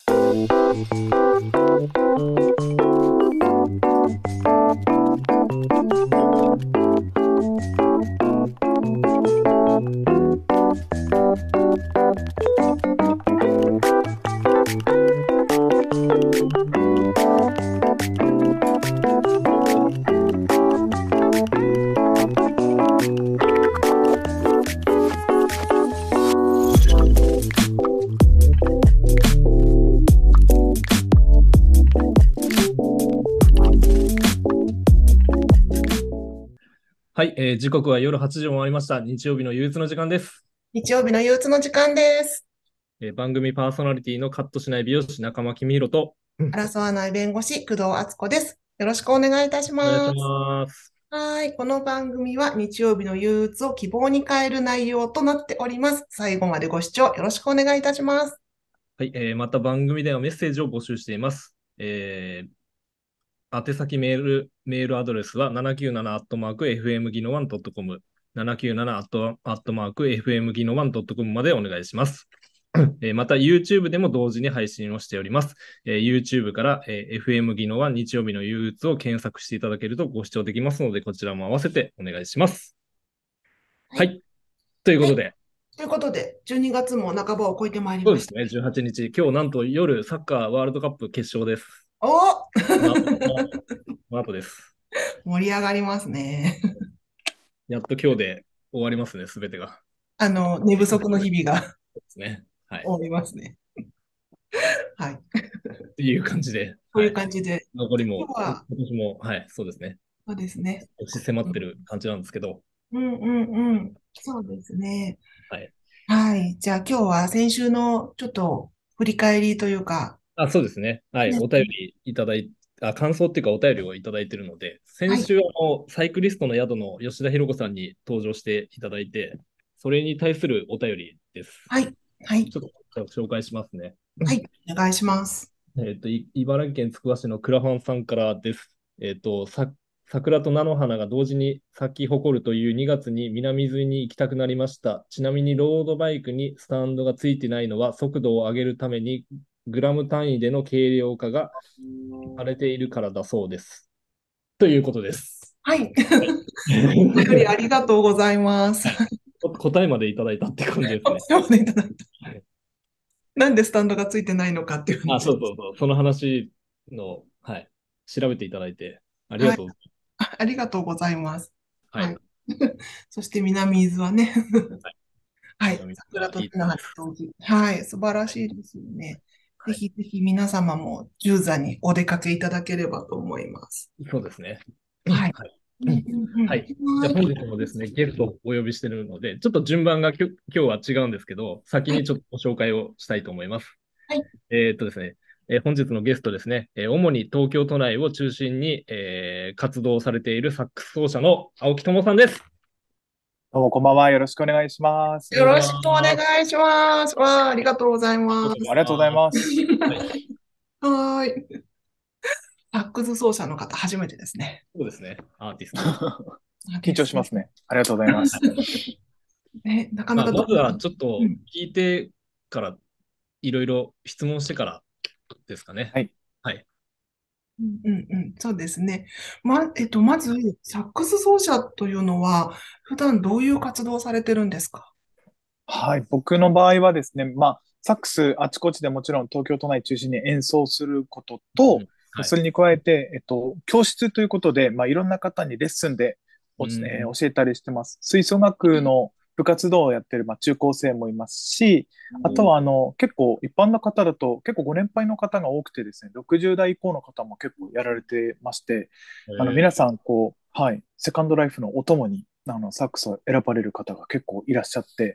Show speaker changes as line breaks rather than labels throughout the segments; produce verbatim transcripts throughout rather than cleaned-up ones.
はい、えー時刻は夜はちじを回りました。日曜日の憂鬱の時間です。
日曜日の憂鬱の時間です。
えー番組パーソナリティのカットしない美容師、中間公弘と、うん
争わない弁護士、工藤敦子です。よろしくお願いいたし
お願いし
ます。
ます。
はい。この番組は日曜日の憂鬱を希望に変える内容となっております。最後までご視聴よろしくお願いいたします。
はい、えーまた番組ではメッセージを募集しています。えー宛先メール、メールアドレスはななきゅうななアットマークエフエムギノワンドットコム、ななきゅうななアットアットマークエフエムギノワンドットコムまでお願いします。えーまた YouTube でも同時に配信をしております。えー YouTube から、えー エフエム 技能は日曜日の憂鬱を検索していただけるとご視聴できますので、こちらも合わせてお願いします。
はい。
はい。というこ
はい。
とで、
ということで、じゅうにがつも半ばを超えてまいりました。
そうですね、じゅうはちにち、今日なんと夜サッカーワールドカップ決勝です。
お
この後、このこの後です。
盛り上がりますね。
やっと今日で終わりますね、すべてが。
あの、寝不足の日々が
そうですね。はい。
終わりますね。はい。
っていう感じで、
こういう
はい。
感じで、
残りも、今
今日は、
年も、はい、そうですね。
そうですね。
押し迫ってる感じなんですけど、
うんうんうん。そうですね。
はい。
はい。じゃあ今日は先週のちょっと振り返りというか、
あ、そうですね。はい。
ね、
お便りいただいあ、感想っていうかお便りをいただいているので、先
はい。
週あの、サイクリストの宿の吉田博子さんに登場していただいて、それに対するお便りです。
はい。はい。
ちょっと紹介しますね。
はい。お願いします。
えっと、い茨城県つくば市のクラファンさんからです。えっと、さ、桜と菜の花が同時に咲き誇るというにがつに南伊豆に行きたくなりました。ちなみにロードバイクにスタンドがついてないのは速度を上げるためにグラム単位での軽量化がされているからだそうです。ということです。
はい。
はい。
お便りありがとうございます。
はい。こ答えまでいただいたって感じですね。
お手紙いただいた。
はい。
なんでスタンドがついてないのかっていう
あ、
話です。
そうそうそう。その話の、はい。調べていただいてありが
はい。
とう。
あ、ありがとうございます。
はい。
はい。そして南伊豆はね、
はい。
はい。
南が
桜と菜の花
いいとこです。
同時。はい。素晴らしいですよね。ぜ
はい。
ひぜひ皆様も十座にお出かけいただければと思います。
そうですね。
はい。
はい。
うんうん
はい。
うん。
じゃあ
はい。
本日もですね、ゲストをお呼びしているので、ちょっと順番がきょ今日は違うんですけど、先
はい。
にちょっとご紹介をしたいと思います。
はい。
えーっとですね、えー本日のゲストですね、えー主に東京都内を中心に、えー活動されているサックス奏者の青木智さんです。
どうもこんばんは。よろしくお願いします。
お願いし
よろしくお願
ます。
いします。わあ、ありがとうござい
ありがとうござい
ます。
ありがとうござい
ます。
ます。
はい。
はーい。サックス奏者の方、初めてですね。
そうですね、アーティスト。
緊
あですね。
張しますね。ありがとうございます。
ね、なかな
まあ、
かど、
まずはちょっと
うん、
聞いてからいろいろ質問してからですかね。
はい。
はい。
うんうんうん、そうですね。ま、えっと、まず、サックス奏者というのは、普段どういう活動をされてるんですか？
はい。僕の場合はですね、まあ、サックスあちこちでもちろん東京都内中心に演奏することと、
うん。はい。
それに加えて、えっと、教室ということで、まあ、いろんな方にレッスンで
う
おつ、え
ん。
ー教えたりしてます。吹奏楽の部活動をやってる、まあ、中高生もいますし、あとは、あの、結構一般の方だと、結構ご年配の方が多くてですね、ろくじゅう代以降の方も結構やられてまして、あの、
えー、
皆さん、こう、はい、セカンドライフのお供に、あの、サックスを選ばれる方が結構いらっしゃって、
うん。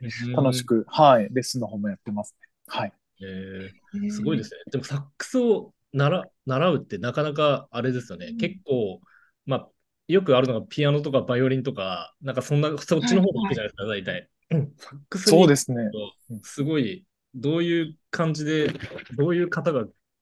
楽しく、はい、レッスンの方もやってますね。はい。
えー、
えー
すごいですね。でもサックスを習、習うってなかなかあれですよね。結
うん
構、まあ、よくあるのがピアノとかバイオリンとか、なんかそんな、そっちの方が行
はいはい。
くじゃないですか、大体。うん。サックスに行く
そうですね。
と、
うん
すごい、どういう感じで、どういう方が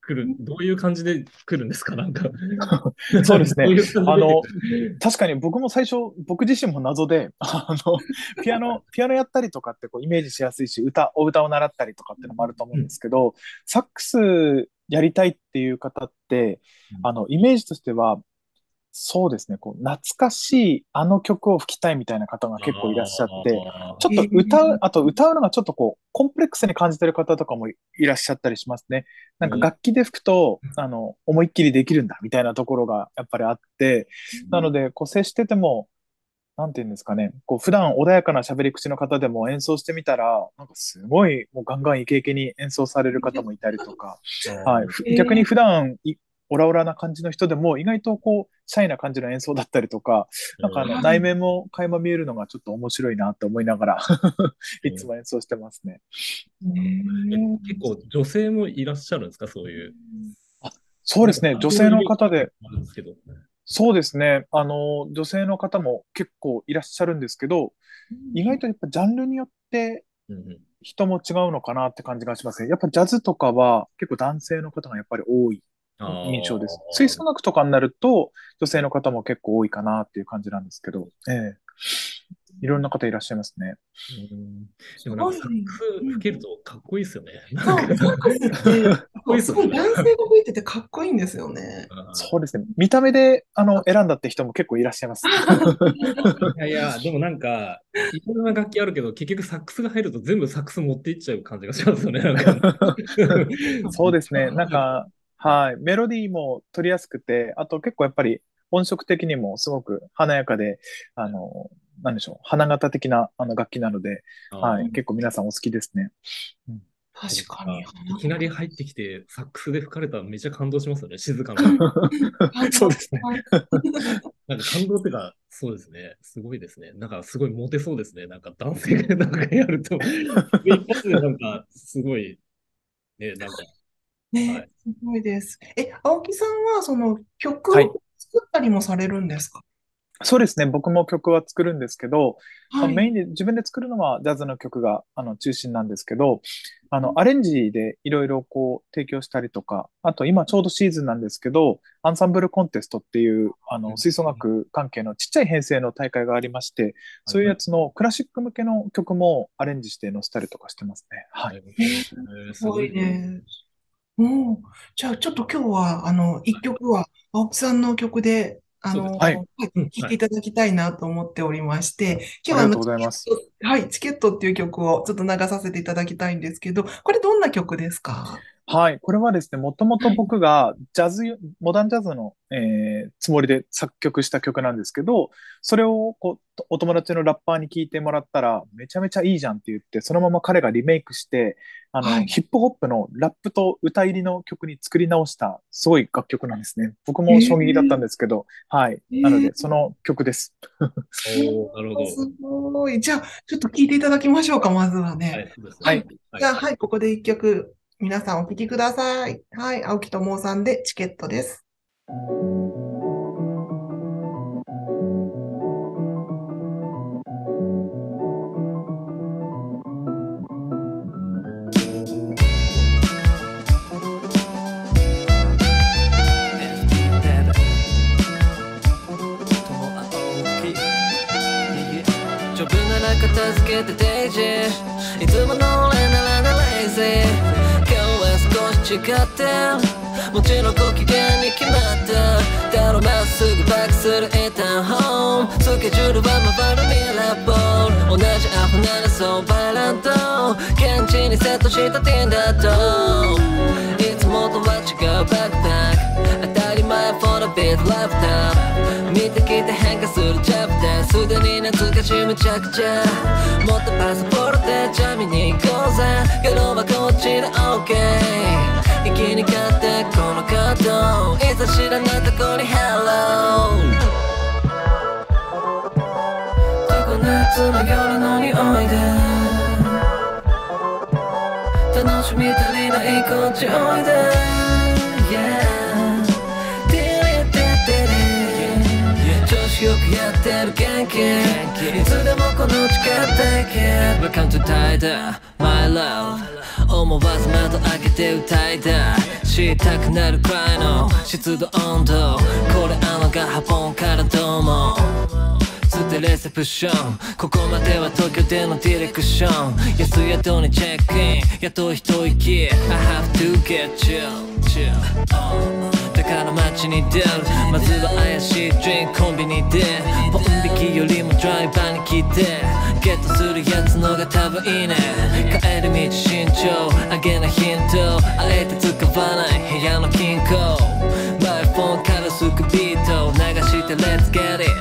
来る、どういう感じで来るんですかなんか。
そうですね。
どういう感じで
あの、確かに僕も最初、僕自身も謎で、あの、ピアノ、ピアノやったりとかってこうイメージしやすいし、歌、お歌を習ったりとかっていうのもあると思うんですけど、サックスやりたいっていう方って、あの、イメージとしては、そうですね、こう、懐かしいあの曲を吹きたいみたいな方が結構いらっしゃって、
あ
ちょっと歌う、あと歌うのがちょっとこう、コンプレックスに感じてる方とかもいらっしゃったりしますね。なんか楽器で吹くと、あの、思いっきりできるんだみたいなところがやっぱりあって、なので、こう接してても、なんていうんですかね、こう普段穏やかな喋り口の方でも演奏してみたら、なんかすごいもうガンガンイケイケに演奏される方もいたりとか、はい、ふ逆に普段いオラオラな感じの人でも意外とこう、シャイな感じの演奏だったりとか、なんかあの内面も垣間見えるのがちょっと面白いなって思いながらいつも演奏してますね。
ね
結構女性もいらっしゃるんですかそういう。
あ、そうですね、女性の方で、
あるんですけど。
そうですね、あの、女性の方も結構いらっしゃるんですけど、意外とやっぱジャンルによって
うんうん
人も違うのかなって感じがしますね。やっぱジャズとかは結構男性の方がやっぱり多い
あー
印象です。吹奏楽とかになると女性の方も結構多いかなっていう感じなんですけど、ええ、いろんな方いらっしゃいますね。
うんでもなんかサックス吹けるとかっこいいですよね。
そう、
なんか
サックスって、
かっこいいですよね。
すごい男性が吹いててかっこいいんですよね。
そうですね。見た目であの選んだって人も結構いらっしゃいます。
いやいや、でもなんか、いろんな楽器あるけど、結局サックスが入ると全部サックス持っていっちゃう感じがしますよね。なんか
そうですね。なんか、はい。メロディーも取りやすくて、あと結構やっぱり音色的にもすごく華やかで、あの、なんでしょう。花形的なあの楽器なので、はい。結構皆さんお好きですね。うん
確かに。
いきなり入ってきて、サックスで吹かれたらめちゃ感動しますよね。静かな。
そうですね。
なんか感動っていうか、そうですね。すごいですね。なんかすごいモテそうですね。なんか男性がなんかやると、一発でなんかすごい、ね、なんか、
ね、
はい。
すごいです。え、青木さんはその曲
はい。
を作ったりもされるんですか？
そうですね。僕も曲は作るんですけど、あのメイ
はい。
ンで自分で作るのはジャズの曲があの中心なんですけど、あのアレンジでいろいろこう提供したりとか、あと今ちょうどシーズンなんですけど、アンサンブルコンテストっていうあの吹奏楽関係のちっちゃい編成の大会がありまして、そういうやつのクラシック向けの曲もアレンジして載せたりとかしてますね。はい。
えー
すごいね。うん。じゃあちょっと今日は、あの、一曲は青木さんの曲で、あの、
そうですね。
はい。
はい
うん、
聴い
はい。
ていただきたいなと思っておりまして、今日はあの、
ありがとうご
チケッ
ざいます。
ト、はい、チケットっていう曲をちょっと流させていただきたいんですけど、これどんな曲ですか？
はい。これはですね、もともと
はい。
僕がジャズ、モダンジャズの、えーつもりで作曲した曲なんですけど、それをこうお友達のラッパーに聞いてもらったら、めちゃめちゃいいじゃんって言って、そのまま彼がリメイクして、あの、
はい。
ヒップホップのラップと歌入りの曲に作り直した、すごい楽曲なんですね。僕
え
も衝撃だったん
ー、
ですけど、はい。
えー、
なので、その曲です。
おー、なるほ
す
ど。
ごい。じゃあ、ちょっと聞いていただきましょうか、まずはね。
はい、そうですね。
はい。
はい。
はい。
じゃあ、はい、ここで一曲、皆さんお聴きください。はい、青木智さんでチケットです。
丈夫なら片付けてデイジーいつもの俺ならなレイジー今日は少し違ってもちろんご機嫌に決まっただろまっすぐバックする一旦ホームスケジュールは回るミラーボール同じアホならそうバランド現地にセットしたティンダーといつもとは違うバックパック当たり前 for the beat lifetime 見てきて変化するチャプターすでに懐かしいめちゃくちゃ持ったパスポートでジャミに行こうぜけどはこっちで OK 一気に買ってこのカードいざ知らないとこに Hello 常夏の夜の匂いで楽しみ足りないこっちおいで Yeah調子よくやってる元気いつでもこの力 Take it Welcome to Tider My love 思わず窓開けて歌いだししたくなるくらいの湿度温度これあのがハポンからどうもつってレセプションここまでは東京でのディレクション安宿にチェックインやっと一息 I have to get chill chill、uh、だから街に出るまずは怪しいドリンクコンビニでポン引きよりもドライバーに来てゲットするやつのが多分いいね帰り道慎重あげなヒントあえて使わない部屋の金庫マイフォンからすぐビート流して Let's get it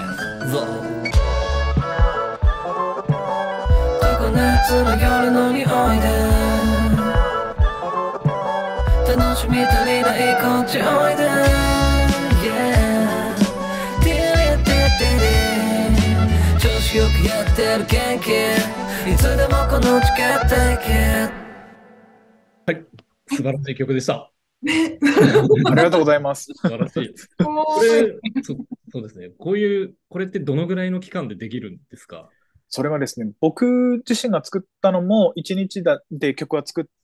夏の夜の匂いで楽しみ足りないこっちおいで Yeah ティリティティリ調子よくやってる元気いつでもこのチケット Take it
はい、素晴らしい曲でした。
ね。
ありがとうございます。
素晴らしいです。これそ、そうですね。こういう、これってどのぐらいの期間でできるんですか？
それがですね、僕自身が作ったのもいちにちだで曲は作って、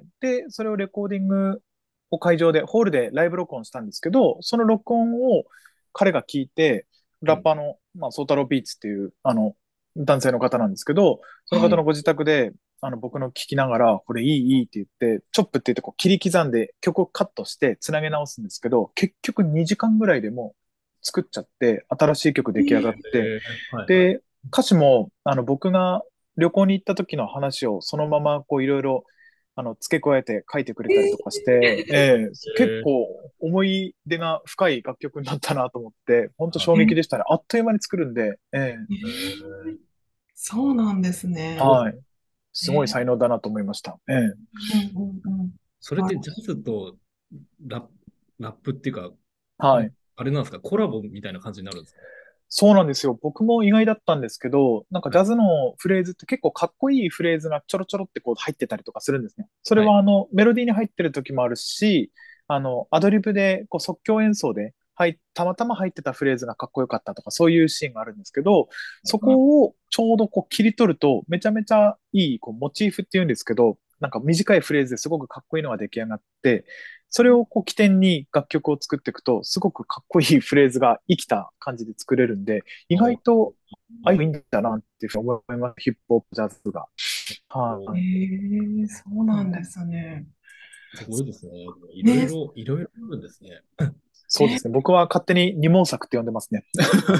で、それをレコーディングを会場で、ホールでライブ録音したんですけど、その録音を彼が聞いて、ラッパーの、まあ、ソータロービーツっていう、あの、男性の方なんですけど、その方のご自宅で、あの、僕の聞きながら、これいい、いいって言って、チョップって言ってこう切り刻んで曲をカットして繋げ直すんですけど、結局にじかんぐらいでもう作っちゃって、新しい曲出来上がって、
えーはいはい、
で、歌詞も、あの、僕が旅行に行った時の話をそのままこういろいろ、あの、付け加えて書いてくれたりとかして、えー、結構思い出が深い楽曲になったなと思って、本当衝撃でしたね。あっという間に作るんで、えー
えーそうなんですね。
はい。すごい才能だなと思いました。ええ。
うんうんうん、
それってジャズとラップ、ラップっていうか、
はい。
あれなんですか、コラボみたいな感じになるんですか？
そうなんですよ。僕も意外だったんですけど、なんかジャズのフレーズって結構かっこいいフレーズがちょろちょろってこう入ってたりとかするんですね。それはあの、メロディーに入ってる時もあるし、あの、アドリブでこう即興演奏で、はい、たまたま入ってたフレーズがかっこよかったとか、そういうシーンがあるんですけど、そこをちょうどこう切り取ると、めちゃめちゃいいこうモチーフっていうんですけど、なんか短いフレーズですごくかっこいいのが出来上がって、それをこう起点に楽曲を作っていくと、すごくかっこいいフレーズが生きた感じで作れるんで、意外と、ああいうのいいんだなっていうふうに思います。ヒップホップ、ジャズが。は
へ
い。
え、そうなんですね。
すごいですね。いろいろ、いろいろあるんですね。
そうですね。僕は勝手に二毛作って呼んでますね。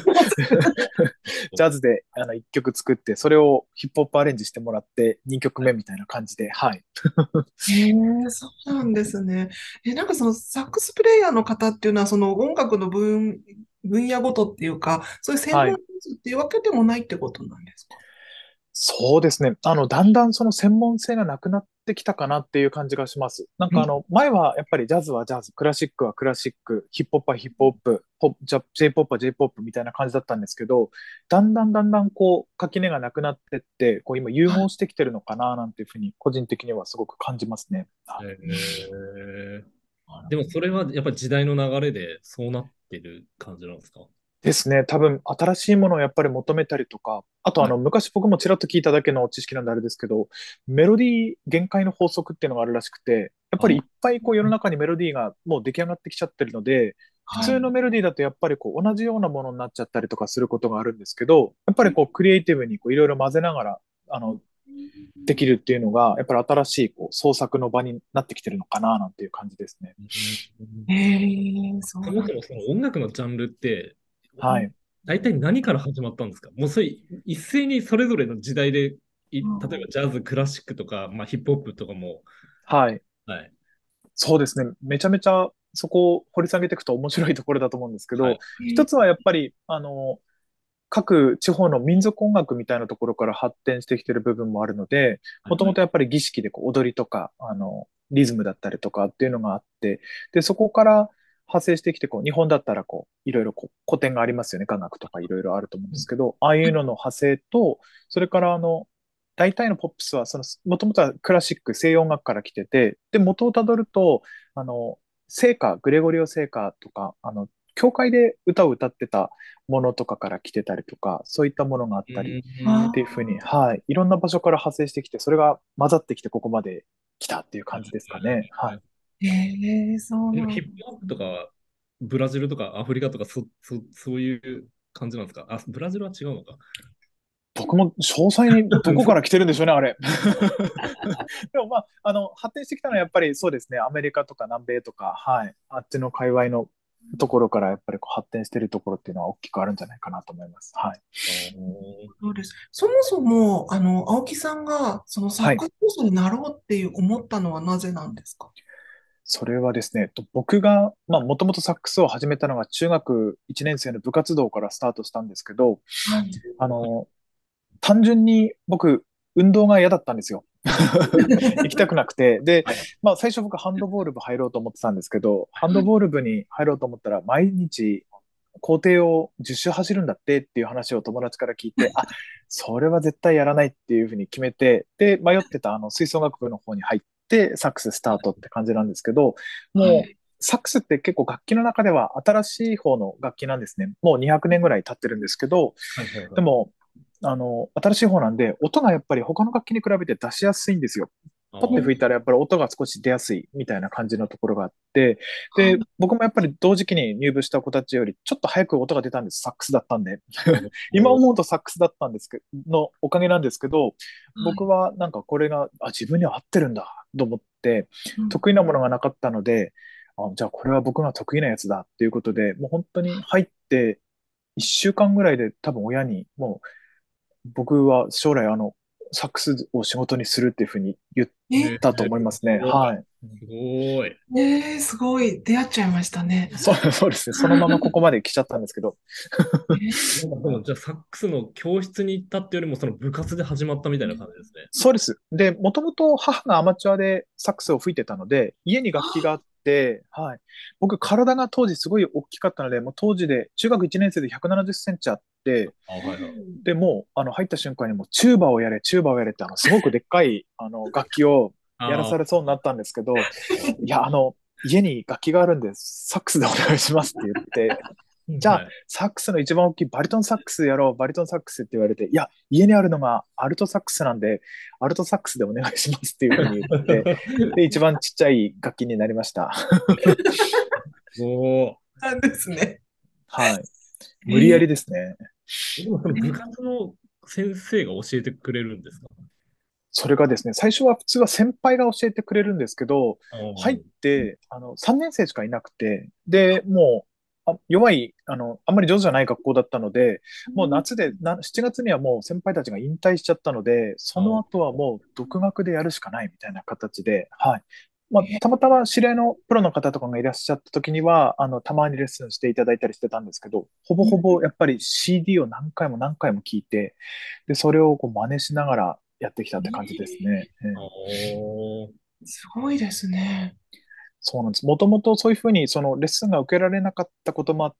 ジャズであの一曲作って、それをヒップホップアレンジしてもらって二曲目みたいな感じで、はい。
へえ、そうなんですね。え、なんかそのサックスプレイヤーの方っていうのは、その音楽の分、分野ごとっていうか、そういう専門
はい。
術っていうわけでもないってことなんですか？
そうですね。あの、だんだんその専門性がなくなってきたかなっていう感じがします。なんかあの、前はやっぱりジャズはジャズ、クラシックはクラシック、ヒップホップはヒップホップ、ポップ、ジャ J-ポップは J-ポップ みたいな感じだったんですけど、だんだんだんだんこう、垣根がなくなってって、こう今融合してきてるのかななんていうふうに、個人的にはすごく感じますね。
えー、でもそれはやっぱり時代の流れでそうなってる感じなんですか？
ですね。多分、新しいものをやっぱり求めたりとか、あとあの、昔僕もちらっと聞いただけの知識なんであれですけど、メロディー限界の法則っていうのがあるらしくて、やっぱりいっぱいこう世の中にメロディーがもう出来上がってきちゃってるので、普通のメロディーだとやっぱりこう同じようなものになっちゃったりとかすることがあるんですけど、やっぱりこうクリエイティブにこういろいろ混ぜながら、あの、できるっていうのが、やっぱり新しいこう創作の場になってきてるのかななんていう感じですね。
へえ、そう
そ
なんだ。
もそもその音楽のジャンルって、
はい。
大体何から始まったんですか？もうそれ一斉にそれぞれの時代で、い例えばジャズ、クラシックとか、まあ、ヒップホップとかも、
はい。
はい。
そうですね。めちゃめちゃそこを掘り下げていくと面白いところだと思うんですけど、
はい。
一つはやっぱり、あの、各地方の民族音楽みたいなところから発展してきてる部分もあるので、もともとやっぱり儀式でこう踊りとか、あの、リズムだったりとかっていうのがあって、で、そこから派生してきて、こう、日本だったらこう、いろいろこう古典がありますよね。雅楽とかいろいろあると思うんですけど、ああいうのの派生と、それからあの、大体のポップスは、その、もともとはクラシック、西洋音楽から来てて、で、元をたどると、あの、聖歌、グレゴリオ聖歌とか、あの、教会で歌を歌ってたものとかから来てたりとか、そういったものがあったりっていうふうに、はい、いろんな場所から派生してきて、それが混ざってきてここまで来たっていう感じですかね。はい。
ええ、そう
でも
なん
ヒップホップとかはブラジルとかアフリカとかそ、そ、そういう感じなんですか？あ、ブラジルは違うのか。
僕も詳細にどこから来てるんでしょうね、あれ。でもまあ、あの、発展してきたのはやっぱりそうですね、アメリカとか南米とか、はい、あっちの界隈のところからやっぱりこう発展しているところっていうのは大きくあるんじゃないかなと思います。はい。
あー
そうです。そもそも、あの、青木さんが、そのサッ
はい。
カー選手になろうっていう思ったのはなぜなんですか？
それはですね、えっと僕が、まあ、もともとサックスを始めたのが中学いちねん生の部活動からスタートしたんですけど、
はい。
あの、単純に僕、運動が嫌だったんですよ。行きたくなくて。で、
はい。
まあ最初僕ハンドボール部入ろうと思ってたんですけど、ハンドボール部に入ろうと思ったら毎日校庭をじゅっ周走るんだってっていう話を友達から聞いて、あ、それは絶対やらないっていうふうに決めて、で、迷ってたあの吹奏楽部の方に入ってサックススタートって感じなんですけど、もう
はい。
サックスって結構楽器の中では新しい方の楽器なんですね。もうにひゃくねんぐらい経ってるんですけど、
はいはいはい。
でも、あの、新しい方なんで、音がやっぱり他の楽器に比べて出しやすいんですよ。
あ
ポッて吹い
ー
たらやっぱり音が少し出やすいみたいな感じのところがあって、で、
はい。
僕もやっぱり同時期に入部した子たちよりちょっと早く音が出たんです。サックスだったんで。今思うとサックスだったんですけど、のおかげなんですけど、
はい。
僕はなんかこれが、あ、自分には合ってるんだと思って、
うん。
得意なものがなかったので、あ、じゃあこれは僕が得意なやつだっていうことで、もう本当に入っていっしゅうかんぐらいで多分親にもう僕は将来あの、サックスを仕事にするっていうふうに言っ
え、
えー、
たと思いますね。
すごい。
はい。
すごい。
えー、すごい。出会っちゃいましたね。
そう、そうですね。そのままここまで来ちゃったんですけど。
え
なんかでも、じゃあサックスの教室に行ったっていうよりも、その部活で始まったみたいな感じですね。
そうです。で、もともと母がアマチュアでサックスを吹いてたので、家に楽器があって、はい。僕、体が当時すごい大きかったので、もう当時で、中学いちねん生でひゃくななじゅっセンチあって、
あ、はいはい。
で、もう、あの、入った瞬間にもう、チューバをやれ、チューバをやれって、あの、すごくでっかい、あの、楽器をやら
ああ、
されそうになったんですけど、いや、あの、家に楽器があるんで、サックスでお願いしますって言って、じゃあ、
はい。
サックスの一番大きいバリトンサックスやろう、バリトンサックスって言われて、いや、家にあるのがアルトサックスなんで、アルトサックスでお願いしますっていうふうに言って、で、一番ちっちゃい楽器になりました。
おー。
なんですね。
はい。無理や
えー、
りですね。
でもその部活の先生が教えてくれるんですか？
それがですね、最初は普通は先輩が教えてくれるんですけど、
あ
入っ
ー、
て、あの、さんねん生しかいなくて、で、もう、あ弱い、あの、あんまり上手じゃない学校だったので、もう夏で、な、しちがつにはもう先輩たちが引退しちゃったので、その
あ
後はもう独学でやるしかないみたいな形で、はい。まあ、たまたま知り合いのプロの方とかがいらっしゃった時には、あの、たまにレッスンしていただいたりしてたんですけど、ほぼほぼやっぱり シーディー を何回も何回も聞いて、で、それをこう真似しながらやってきたって感じですね。え
あ
え
ー、
すごいですね。
そうなんです。もともとそういうふうにそのレッスンが受けられなかったこともあって、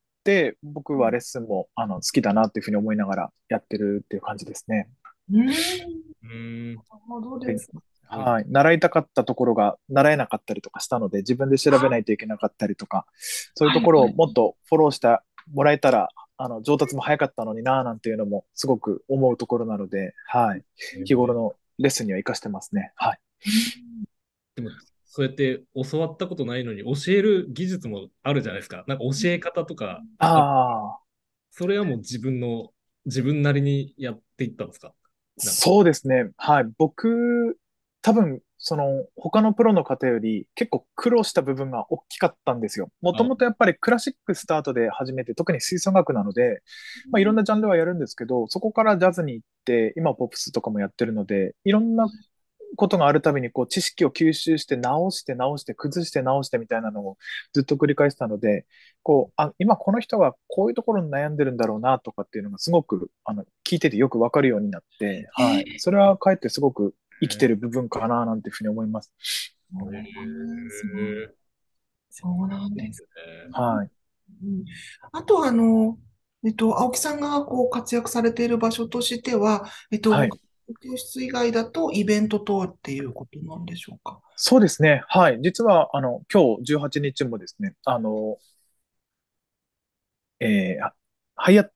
僕はレッスンもあの好きだなっていうふうに思いながらやってるっていう感じですね。
うーん、なる
うーん、す
ほどで
で、
す。
ごい。
はい。習いたかったところが習えなかったりとかしたので、自分で調べないといけなかったりとか、そういう
はい、
ところを
はい。
もっとフォローしてもらえたら、あの、上達も早かったのになぁなんていうのもすごく思うところなので、はい。
えー
日頃のレッスンには活かしてますね。はい。
うん。
でも、そうやって教わったことないのに教える技術もあるじゃないですか。なんか教え方とかある。
ああ。
それはもう自分の、自分なりにやっていったんですか？なんか。
そうですね。はい。僕、多分、その、他のプロの方より結構苦労した部分が大きかったんですよ。もと
あ、
もとやっぱりクラシックスタートで始めて、特に吹奏楽なので、まあいろんなジャンルはやるんですけど、そこからジャズに行って、今ポップスとかもやってるので、いろんなことがあるたびにこう知識を吸収して直して直して崩して直してみたいなのをずっと繰り返したので、こう、あ、今この人がこういうところに悩んでるんだろうなとかっていうのがすごく、あの、聞いててよくわかるようになって、はい。
え
それはかえってすごく生きて
え
る部分かななんていうふうに思います。
ー、
ー、
えー、すごい。
え
そうなん
ー、いい
です
ですね。
はい。
うん。あと、あの、えっと、青木さんがこう活躍されている場所としては、えっと、
はい。
他の教室以外だとイベント等っていうことなんでしょうか？
そうですね。はい。実は、あの、今日じゅうはちにちもですね、あの、えー、あハイアット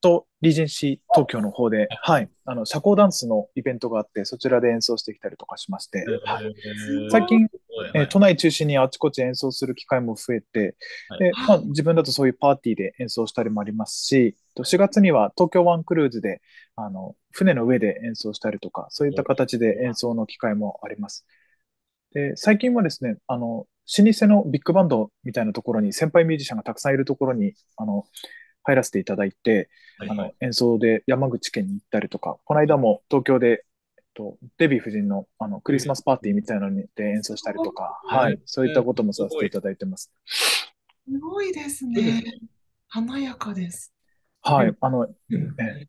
リージェンシー東京の方で、はい、あの、社交ダンスのイベントがあって、そちらで演奏してきたりとかしまして、はい。最近、えー都内中心にあちこち演奏する機会も増えて、で、まあ、自分だとそういうパーティーで演奏したりもありますし、としがつには東京湾クルーズで、あの、船の上で演奏したりとか、そういった形で演奏の機会もあります。で、最近はですね、あの、老舗のビッグバンドみたいなところに、先輩ミュージシャンがたくさんいるところに、あの、入らせていただいて、あの、演奏で山口県に行ったりとか、この間も東京で、えっと、デヴィ夫人のあのクリスマスパーティーみたいなので演奏したりとか、はい、そういったこともさせていただいてます。
すごいですね。華やかです。
はい、あの、え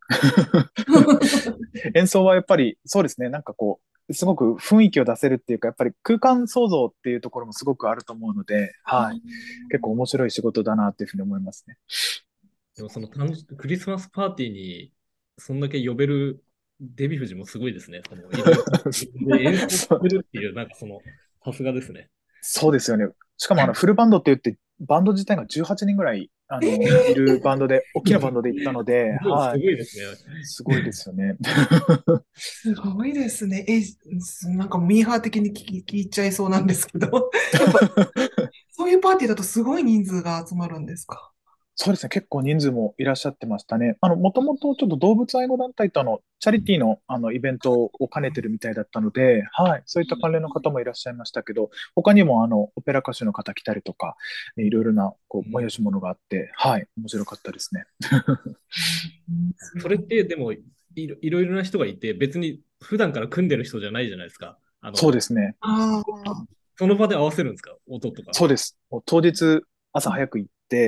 演奏はやっぱりそうですね、なんかこう、すごく雰囲気を出せるっていうか、やっぱり空間創造っていうところもすごくあると思うので、はい、結構面白い仕事だなっていうふうに思いますね。
でもその誕生クリスマスパーティーにそんだけ呼べるデヴィ夫人もすごいですね。そのいろいろ演奏するっていう、なんかその、さすがですね。
そうですよね。しかもあのフルバンドって言って、バンド自体がじゅうはちにんぐらいあのいるバンドで、大きなバンドで行ったので、
はい。すごいですね。
すごいですよね。
すごいですね。え、なんかミーハー的に聞き、聞いちゃいそうなんですけど、やっぱそういうパーティーだとすごい人数が集まるんですか？
そうですね。結構人数もいらっしゃってましたね。あの、もともとちょっと動物愛護団体とあの、チャリティーのあの、イベントを兼ねてるみたいだったので、はい。そういった関連の方もいらっしゃいましたけど、他にもあの、オペラ歌手の方来たりとか、いろいろな、こう、催し物があって、はい。面白かったですね。
それってでもいろ、いろいろな人がいて、別に普段から組んでる人じゃないじゃないですか。あの
そうですね。
その場で合わせるんですか、音とか。
そうです。もう当日、朝早く行って、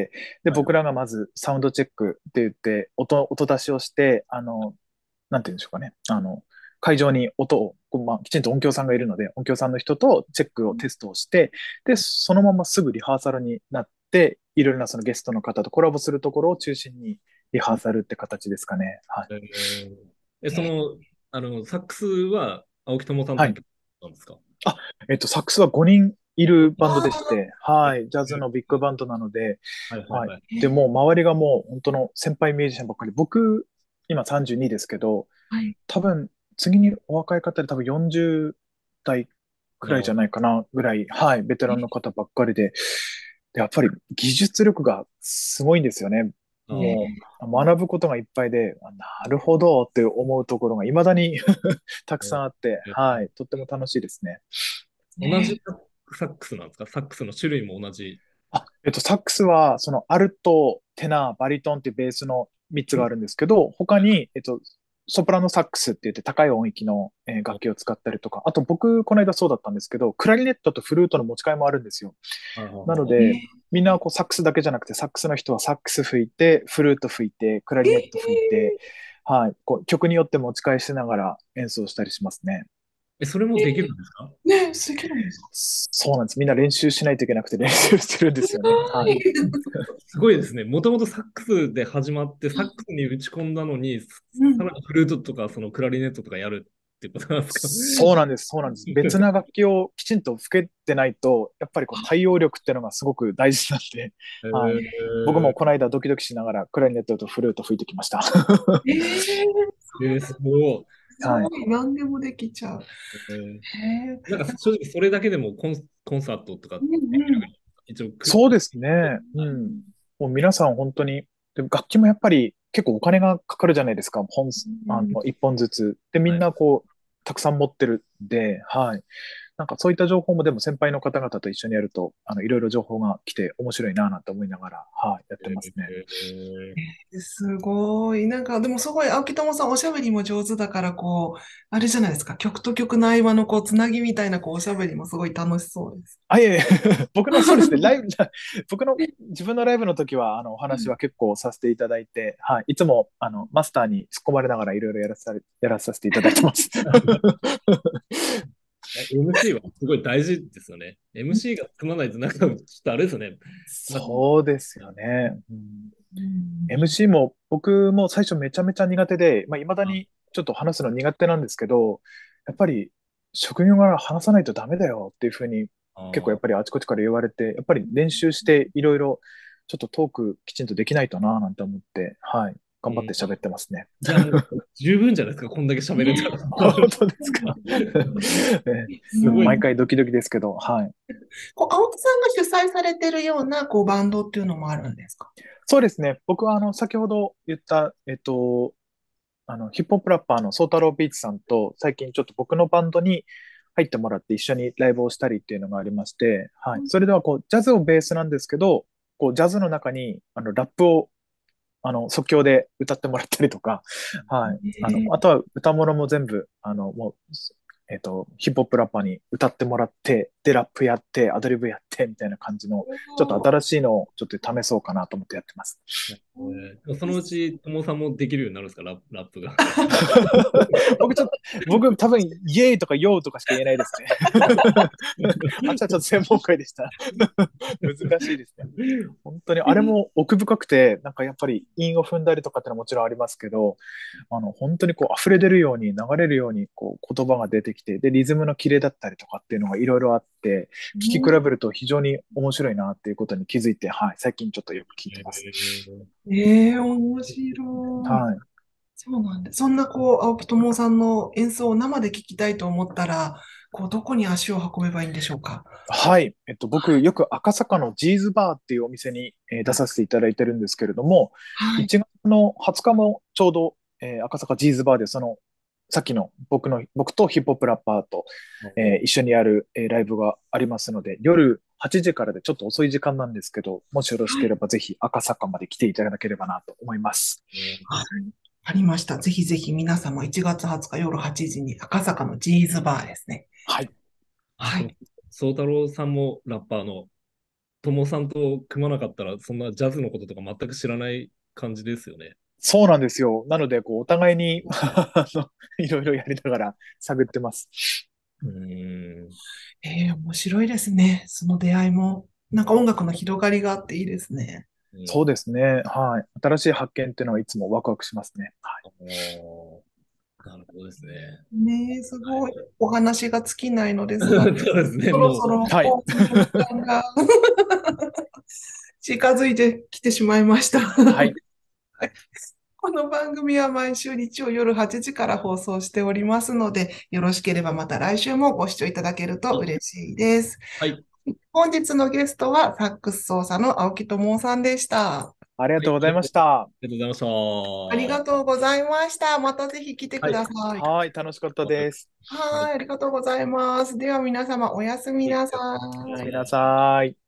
で、僕らがまずサウンドチェックって言って、音、音出しをして、あの、なんて言うんでしょうかね。あの、会場に音を、こうまあ、きちんと音響さんがいるので、音響さんの人とチェックをテストをして、で、そのまますぐリハーサルになって、いろいろなそのゲストの方とコラボするところを中心にリハーサルって形ですかね。はい。
えーえ、その、あの、サックスは青木友さんと
はい
なんですか？
あ、えっと、サックスはごにんいるバンドでして、はい、ジャズのビッグバンドなので、
はいはいはい。
はい。で、もう周りがもう本当の先輩ミュージシャンばっかり。僕、今さんじゅうにですけど、
はい
多分、次にお若い方で多分よんじゅう代くらいじゃないかな、ぐらい、はい、ベテランの方ばっかりで、でやっぱり技術力がすごいんですよね。
あー
もう、学ぶことがいっぱいで、あなるほどって思うところが未だにたくさんあって、
うん
はい、とっても楽しいですね。
同じサックスなんですか？サックスの種類も同じ。
あ、えっと、サックスは、そのアルト、テナー、バリトンっていうベースのみっつがあるんですけど、他に、えっと、ソプラノサックスって言って高い音域の、えー楽器を使ったりとか、あと僕、この間そうだったんですけど、クラリネットとフルートの持ち替えもあるんですよ。なの
え
で、みんなこうサックスだけじゃなくて、サックスの人はサックス吹いて、フルート吹いて、クラリネット吹いて、はい、こう曲によって持ち替えしながら演奏したりしますね。
え、それもできるんですか？
ね、すげえんですか？
そうなんです。みんな練習しないといけなくて練習してるんですよね。はい。
すごいですね。もともとサックスで始まって、サックスに打ち込んだのに、さ
うん
らにフルートとかそのクラリネットとかやるってことなんですか？
そうなんです、そうなんです。別な楽器をきちんと吹けてないと、やっぱりこう対応力っていうのがすごく大事なんで、はい、僕もこの間ドキドキしながらクラリネットとフルート吹いてきました。
えー、
えー、すごい。
すごい、何でもできちゃう。
えー
へえ。
なんか正直それだけでもコン、コンサートとか
うんうん
一応
そうですね。うん。もう皆さん本当に、でも楽器もやっぱり結構お金がかかるじゃないですか。本、あの、一本ずつ。で、みんなこう、たくさん持ってるんで、はい。なんかそういった情報もでも先輩の方々と一緒にやると、あの、いろいろ情報が来て面白いななんて思いながら、はい、やってますね。
えー
すごい。なんか、でもすごい、青木友さんおしゃべりも上手だから、こう、あれじゃないですか。曲と曲の合間のこう、つなぎみたいな、こう、おしゃべりもすごい楽しそうです。
あ、いえいえ、僕のそうですね、ライブ、僕の自分のライブの時は、あの、お話は結構させていただいて、はい、いつも、あの、マスターに突っ込まれながらいろいろやらされ、やらさせていただいてます。
エムシー はすごい大事ですよね。エムシー がつまないとなんかちょっとあれですよね。
そうですよね。うん
うん
エムシー も僕も最初めちゃめちゃ苦手で、まあ、未だにちょっと話すの苦手なんですけど、やっぱり職業柄話さないとダメだよっていうふうに結構やっぱりあちこちから言われて、やっぱり練習していろいろちょっとトークきちんとできないとななんて思って、はい、 頑張って喋ってますね。
いや、もう十分じゃないですか、こんだけ喋れたら。
本当ですか。え
すごい。
毎回ドキドキですけど、はい。
こう青木さんが主催されてるようなこうバンドっていうのもあるんですか？
そうですね。僕はあの、先ほど言った、えっと、あの、ヒップホップラッパーのソータロービーツさんと、最近ちょっと僕のバンドに入ってもらって一緒にライブをしたりっていうのがありまして、はい。それではこう、ジャズをベースなんですけど、こう、ジャズの中に、あの、ラップを、あの、即興で歌ってもらったりとか、はい。あの、あとは歌物も全部、あの、もう、えっと、ヒップホップラッパーに歌ってもらって、で、ラップやって、アドリブやって、みたいな感じの、ちょっと新しいのをちょっと試そうかなと思ってやってます。
えーそのうち、ともさんもできるようになるんですか、ラップラップが。
僕ちょっと、僕多分、イエーイとかヨーとかしか言えないですね。あっちはちょっと専門会でした。難しいですね。本当に、あれも奥深くて、なんかやっぱり韻を踏んだりとかってのはもちろんありますけど、あの、本当にこう溢れ出るように、流れるように、こう言葉が出てきて、で、リズムのキレだったりとかっていうのがいろいろあって、聞き比べると非常に面白いなっていうことに気づいて、はい、最近ちょっとよく聞いてます。
ええ、面白い。
はい。
そうなんで、そんなこう、青木友さんの演奏を生で聞きたいと思ったら、こう、どこに足を運べばいいんでしょうか？
はい。えっと、僕、よく赤坂のジーズバーっていうお店に、えー出させていただいてるんですけれども、
はい。
いちがつのはつかもちょうど、えー赤坂ジーズバーで、その、さっきの僕の、僕とヒップホップラッパーと、えー一緒にやる、えーライブがありますので、夜はちじからでちょっと遅い時間なんですけど、もしよろしければぜひ赤坂まで来ていただければなと思います。
はい。ありました。ぜひぜひ皆様いちがつはつか夜はちじに赤坂のジーズバーですね。
はい。
はい。
宗太郎さんもラッパーの、ともさんと組まなかったら、そんなジャズのこととか全く知らない感じですよね。
そうなんですよ。なので、こう、お互いにあのいろいろやりながら探ってます。
うーん。
ええ、面白いですね。その出会いも。なんか音楽の広がりがあっていいですね。
うん
そうですね。はい。新しい発見っていうのはいつもワクワクしますね。はい。
おーなるほどですね。
ねえ、すごい。お話が尽きないのです
そう
が、
ですね、
そろ
も
そろ
はい
放送の時間が近づいてきてしまいました。
はい。
この番組は毎週日曜夜はちじから放送しておりますので、よろしければまた来週もご視聴いただけると嬉しいです。
う。はい。はい
本日のゲストはサックス奏者の青木智夫さんでした。
ありがとうございました。
ありがとうございました。
ありがとうございました。またぜひ来てください。
はい。楽しかったです。
はい、ありがとうございます。では皆様おやすみなさい。
おやすみなさい。